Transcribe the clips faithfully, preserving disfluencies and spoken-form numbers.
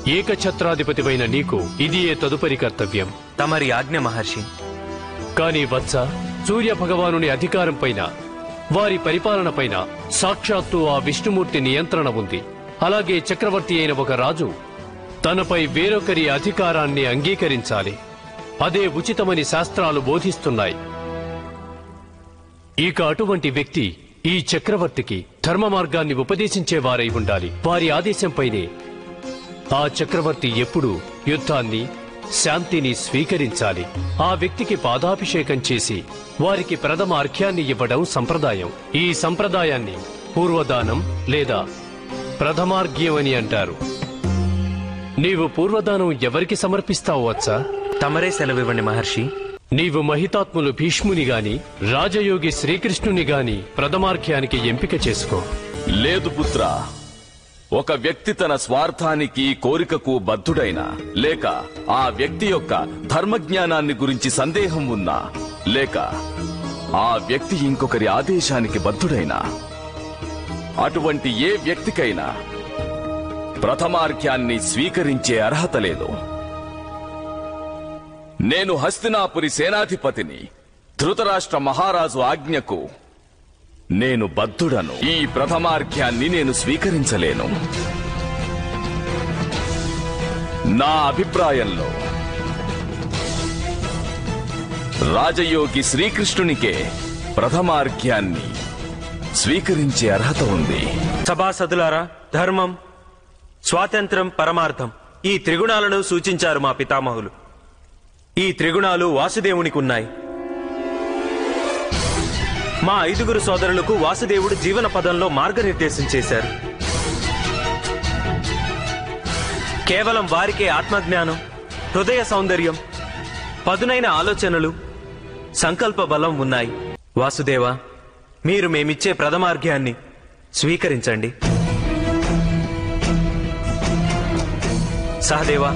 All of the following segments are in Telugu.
ఏకఛత్రాధిపతివైన నీకు ఇది ఏ తదుపరి కర్తవ్యం. తమరి ఆజ్ఞ మహర్షి. కాని వత్స, సూర్య భగవానుని అధికారం పైన, వారి పరిపాలన పైన సాక్షాత్తు ఆ విష్ణుమూర్తి నియంత్రణ ఉంది. అలాగే చక్రవర్తి అయిన ఒక రాజు తనపై వేరొకరి అధికారాన్ని అంగీకరించాలి. అదే ఉచితమని శాస్త్రాలు బోధిస్తున్నాయి. ఇక అటువంటి వ్యక్తి ఈ చక్రవర్తికి ధర్మ మార్గాన్ని ఉపదేశించేవారై ఉండాలి. వారి ఆదేశంపైనే ఆ చక్రవర్తి ఎప్పుడూ యుద్ధాన్ని, శాంతిని స్వీకరించాలి. ఆ వ్యక్తికి పాదాభిషేకం చేసి వారికి ప్రథమ అర్ఘ్యాన్ని ఇవ్వడం సంప్రదాయం. ఈ సంప్రదాయాన్ని పూర్వదానం లేదా ప్రథమార్ఘ్యం అని అంటారు. నీవు పూర్వదానం ఎవరికి సమర్పిస్తావు వత్సా? తమరే సెలవివ్వండి మహర్షి. నీవు మహితాత్ములు భీష్ముని గాని రాజయోగి శ్రీకృష్ణుని గాని ప్రథమార్ఘ్యానికి ఎంపిక చేసుకో. లేదు పుత్ర, ఒక వ్యక్తి తన స్వార్థానికి, కోరికకు బద్ధుడైనా, లేక ఆ వ్యక్తి యొక్క ధర్మజ్ఞానాన్ని గురించి సందేహం ఉన్నా, లేక ఆ వ్యక్తి ఇంకొకరి ఆదేశానికి బద్ధుడైనా, అటువంటి ఏ వ్యక్తికైనా ప్రథమార్ఘ్యాన్ని స్వీకరించే అర్హత లేదు. నేను హస్తినాపురి సేనాధిపతిని. ధృతరాష్ట్ర మహారాజు ఆజ్ఞకు నేను బద్ధుడను. ఈ ప్రథమార్ఘ్యాన్ని నేను స్వీకరించలేను. నా అభిప్రాయంలో రాజయోగి శ్రీకృష్ణునికే ప్రథమార్ఘ్యాన్ని స్వీకరించే అర్హత ఉంది. సభాసదులారా, ధర్మం, స్వాతంత్రం, పరమార్థం ఈ త్రిగుణాలను సూచించారు మా పితామహులు. ఈ త్రిగుణాలు వాసుదేవునికి ఉన్నాయి. మా ఐదుగురు సోదరులకు వాసుదేవుడు జీవన పదంలో మార్గనిర్దేశం చేశారు. కేవలం వారికే ఆత్మజ్ఞానం, హృదయ సౌందర్యం, పదునైన ఆలోచనలు, సంకల్ప బలం ఉన్నాయి. వాసుదేవ, మీరు మేమిచ్చే ప్రథమార్ఘ్యాన్ని స్వీకరించండి. సహదేవా,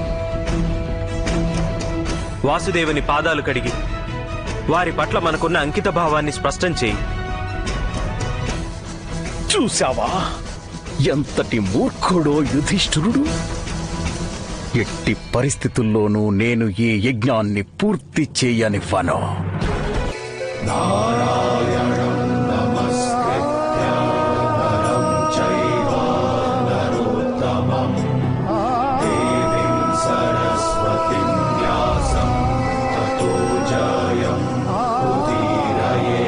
వాసుదేవుని పాదాలు కడిగి వారి పట్ల మనకున్న అంకిత భావాన్ని స్పష్టం చేయి. చూశావా ఎంతటి మూర్ఖుడో యుధిష్ఠిరుడు. ఎట్టి పరిస్థితుల్లోనూ నేను ఈ యజ్ఞాన్ని పూర్తి చేయనివ్వను. నారాయణం నమస్కృత్య నరం చైవ నరోత్తమం దేవీం సరస్వతిం వ్యాసం తతో జయం ఉదీరయే.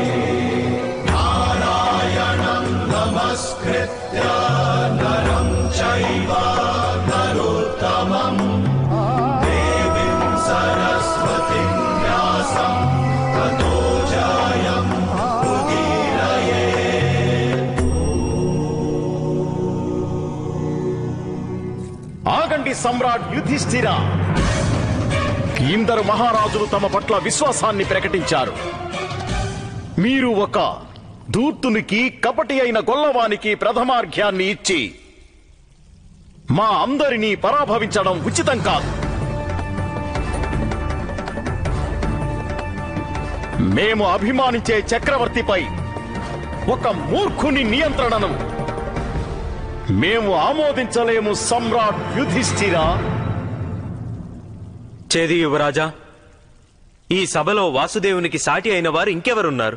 నారాయణం నమస్కృత్య నరం చైవ నరోత్తమం దేవీం సరస్వతిం వ్యాసం తతో జయం ఉదీరయే. ఆగండి సమ్రాట్ యుధిష్ఠిర. ఇందరు మహారాజులు తమ పట్ల విశ్వాసాన్ని ప్రకటించారు. మీరు ఒక ధూర్తునికి, కపటి అయిన గొల్లవానికి ప్రథమార్ఘ్యాన్ని ఇచ్చి మా అందరినీ పరాభవించడం ఉచితం కాదు. మేము అభిమానించే చక్రవర్తిపై ఒక మూర్ఖుని నియంత్రణను మేము ఆమోదించలేము సమ్రాట్ యుధిష్ఠిర. చేది యువరాజా, ఈ సభలో వాసుదేవునికి సాటి అయిన వారు ఇంకెవరున్నారు?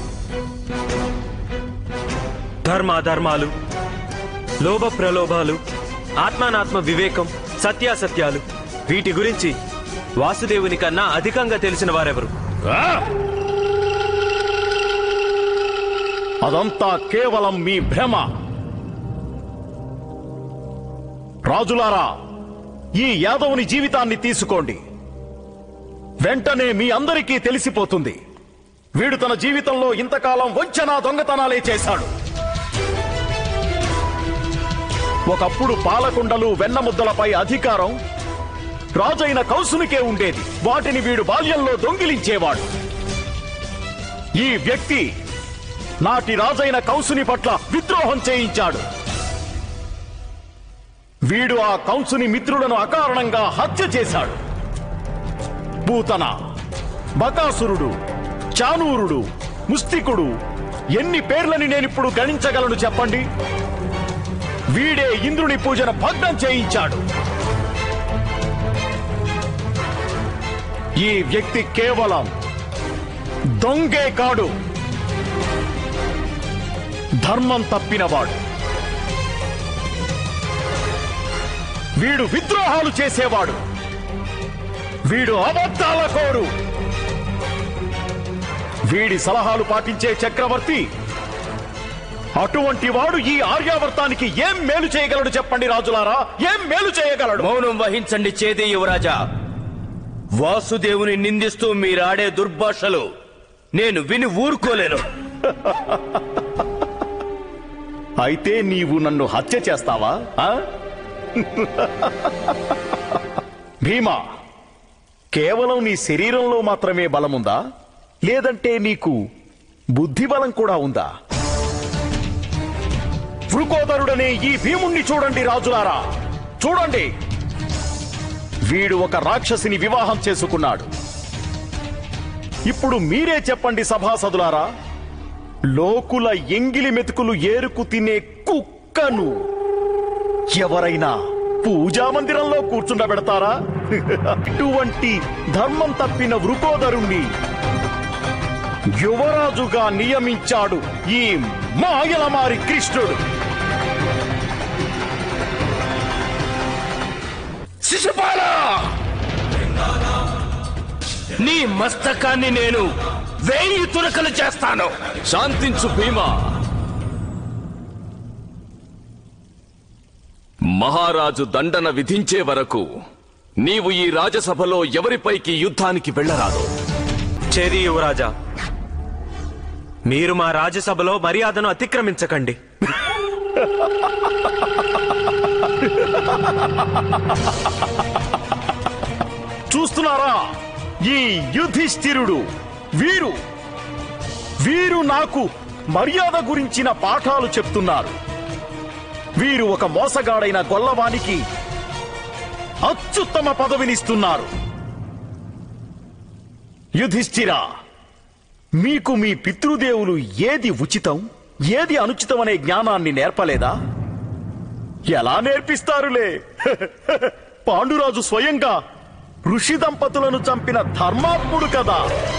ధర్మాధర్మాలు, లోభ ప్రలోభాలు, ఆత్మానాత్మ వివేకం, సత్యాసత్యాలు, వీటి గురించి వాసుదేవుని కన్నా అధికంగా తెలిసిన వారెవరు? అదంతా కేవలం మీ భ్రమ. రాజులారా, ఈ యాదవుని జీవితాన్ని తీసుకోండి. వెంటనే మీ అందరికీ తెలిసిపోతుంది. వీడు తన జీవితంలో ఇంతకాలం వంచన, దొంగతనాలే చేశాడు. ఒకప్పుడు పాలకుండలు, వెన్నముద్దలపై అధికారం రాజైన కౌసునికే ఉండేది. వాటిని వీడు బాల్యంలో దొంగిలించేవాడు. ఈ వ్యక్తి నాటి రాజైన కౌసుని పట్ల విద్రోహం చేయించాడు. వీడు ఆ కంసుని మిత్రులను అకారణంగా హత్య చేశాడు. పూతన, బకాసురుడు, చానూరుడు, ముస్తికుడు, ఎన్ని పేర్లని నేనిప్పుడు గణించగలను చెప్పండి. వీడే ఇంద్రుని పూజను భగ్నం చేయించాడు. ఈ వ్యక్తి కేవలం దొంగే కాడు, ధర్మం తప్పినవాడు. వీడు విద్రోహాలు చేసేవాడు, వీడు అబద్ధాల కోరు. వీడి సలహాలు పాటించే చక్రవర్తి అటువంటి వాడు ఈ ఆర్యావర్తానికి ఏం మేలు చేయగలడు చెప్పండి రాజులారా, ఏం మేలు చేయగలడు? మౌనం వహించండి చేది యువరాజా. వాసుదేవుని నిందిస్తూ మీరాడే దుర్భాషలు నేను విని ఊరుకోలేను. అయితే నీవు నన్ను హత్య చేస్తావా? ఆ? భీమా, కేవలం నీ శరీరంలో మాత్రమే బలముందా, లేదంటే నీకు బుద్ధి బలం కూడా ఉందా? వృకోదరుడనే ఈ భీముణ్ణి చూడండి రాజులారా, చూడండి. వీడు ఒక రాక్షసిని వివాహం చేసుకున్నాడు. ఇప్పుడు మీరే చెప్పండి సభాసదులారా, లోకుల ఎంగిలి మెతుకులు ఏరుకు తినే కుక్కను ఎవరైనా పూజా మందిరంలో కూర్చుండబెడతారా? ఇటువంటి ధర్మం తప్పిన వృకోదరుణ్ణి యువరాజుగా నియమించాడు ఈ మాయలమారి కృష్ణుడు. శిశుపాల, నీ మస్తకాన్ని నేను వేయి తురకలు చేస్తాను. శాంతించు భీమా. మహారాజు దండన విధించే వరకు నీవు ఈ రాజసభలో ఎవరిపైకి యుద్ధానికి వెళ్ళరాదు. చేది యువరాజా, మీరు మా రాజ్యసభలో మర్యాదను అతిక్రమించకండి. చూస్తున్నారా, ఈ యుధిష్ఠిరుడు వీరు వీరు నాకు మర్యాద గురించిన పాఠాలు చెప్తున్నారు. వీరు ఒక మోసగాడైన గొల్లవానికి అత్యుత్తమ పదవినిస్తున్నారు. యుధిష్ఠిరా, మీకు మీ పితృదేవులు ఏది ఉచితం ఏది అనుచితం అనే జ్ఞానాన్ని నేర్పలేదా? ఎలా నేర్పిస్తారులే. పాండురాజు స్వయంగా ఋషి దంపతులను చంపిన ధర్మాత్ముడు కదా.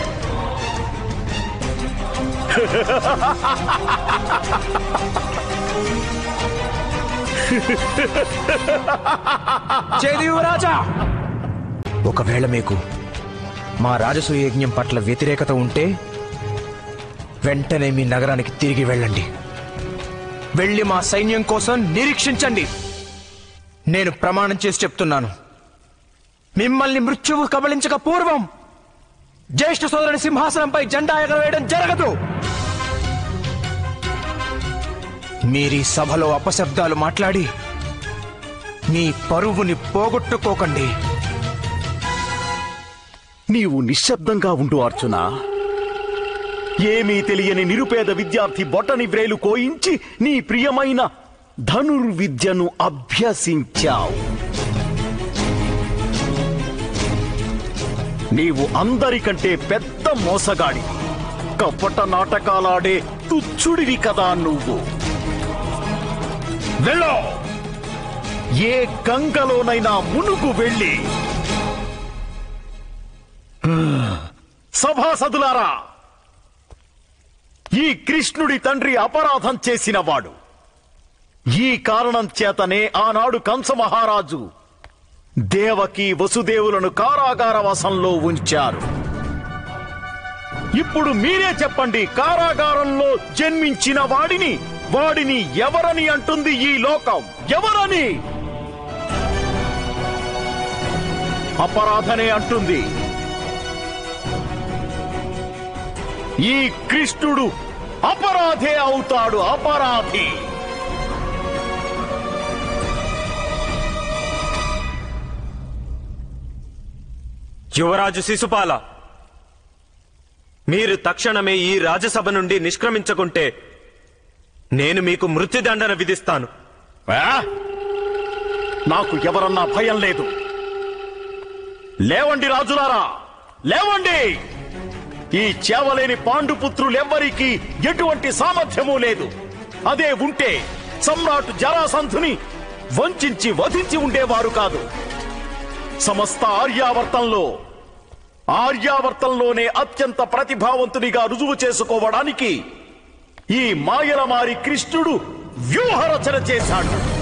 యువరాజా, ఒకవేళ మీకు మా రాజసూయ యజ్ఞం పట్ల వ్యతిరేకత ఉంటే వెంటనే మీ నగరానికి తిరిగి వెళ్ళండి. వెళ్ళి మా సైన్యం కోసం నిరీక్షించండి. నేను ప్రమాణం చేసి చెప్తున్నాను, మిమ్మల్ని మృత్యువు కబళించక పూర్వం జ్యేష్ఠ సోదరుని సింహాసనంపై జెండా ఎగరవేయడం జరగదు. మీరీ సభలో అపశబ్దాలు మాట్లాడి మీ పరువుని పోగొట్టుకోకండి. నీవు నిశ్శబ్దంగా ఉండు అర్జున. ఏమీ తెలియని నిరుపేద విద్యార్థి బొటని వ్రేలు కోయించి నీ ప్రియమైన ధనుర్విద్యను అభ్యసించావు. నీవు అందరికంటే పెద్ద మోసగాడి, కపట నాటకాలాడే తుచ్చుడివి కదా నువ్వు. వెళ్ళో, ఏ గంగలోనైనా మునుగు వెళ్ళి. సభాసదులారా, ఈ కృష్ణుడి తండ్రి అపరాధం చేసినవాడు. ఈ కారణం చేతనే ఆనాడు కంస మహారాజు దేవకి వసుదేవులను కారాగారవాసంలో ఉంచారు. ఇప్పుడు మీరే చెప్పండి, కారాగారంలో జన్మించిన వాడిని వాడిని ఎవరని అంటుంది ఈ లోకం? ఎవరని? అపరాధనే అంటుంది. ఈ కృష్ణుడు అపరాధే అవుతాడు, అపరాధి. యువరాజు శిశుపాల, మీరు తక్షణమే ఈ రాజసభ నుండి నిష్క్రమించకుంటే నేను మీకు మృత్యుదండన విధిస్తాను. ఆ? నాకు ఎవరన్నా భయం లేదు. లేవండి రాజులారా, లేవండి. ఈ చేవలేని పాండుపుత్రులెవ్వరికీ ఎటువంటి సామర్థ్యమూ లేదు. అదే ఉంటే సమ్రాట్ జరాసంధుని వంచించి వధించి ఉండేవారు కాదు. సమస్త ఆర్యావర్తంలో ఆర్యావర్తంలోనే అత్యంత ప్రతిభావంతునిగా రుజువు చేసుకోవడానికి ఈ మాయలమారి కృష్ణుడు వ్యూహరచన చేశాడు.